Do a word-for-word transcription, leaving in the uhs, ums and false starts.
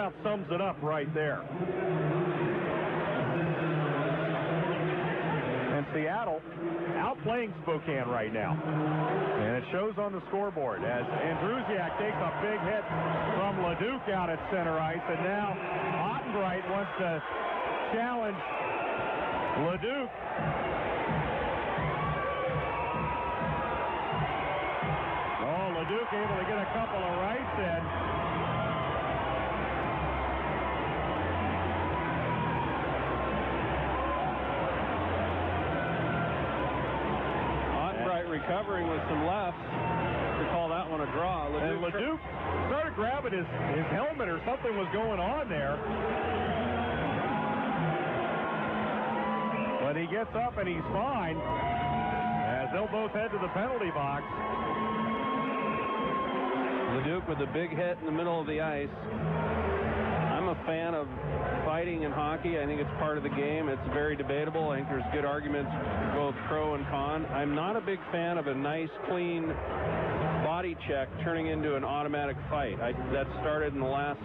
about sums it up right there. And Seattle outplaying Spokane right now. And it shows on the scoreboard as Andrusiak takes a big hit from Leduc out at center ice. And now Ottenbright wants to challenge Leduc. Oh, Leduc able to get a couple of rights in. Recovering with some lefts to call that one a draw. Leduc and Leduc started grabbing his, his helmet or something was going on there. But he gets up and he's fine as they'll both head to the penalty box. Leduc with a big hit in the middle of the ice. I'm a fan of fighting in hockey. I think it's part of the game. It's very debatable. I think there's good arguments both pro and con. I'm not a big fan of a nice, clean body check turning into an automatic fight. I, that started in the last